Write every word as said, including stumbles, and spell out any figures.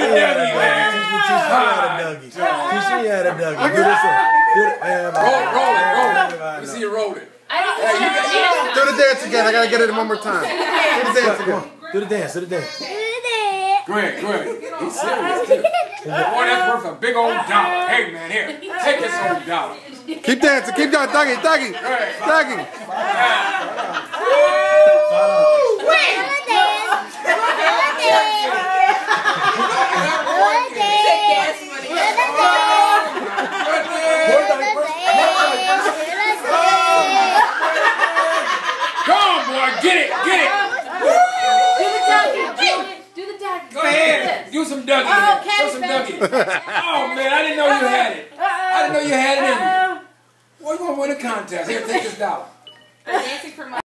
Dougie. Teach me how to Dougie. Teach me how to Dougie. Do this one. Roll, roll it, roll it. Let me see you roll it. Do the dance again. I gotta get it one more time. Do the dance again. Do the dance. Do the dance. Go ahead, go ahead. He's serious too. Boy, that's worth a big old dollar. Hey man, here, take this old dollar. Keep dancing. Keep going, Dougie. Dougie. Dougie. Come on, boy, get it, get it. Go ahead, do some Dougie. Oh, do some Dougie. Oh man, I didn't know you had it. I didn't know you had it in you. Well, you want to win a contest? Here, take this dollar. I'm dancing for my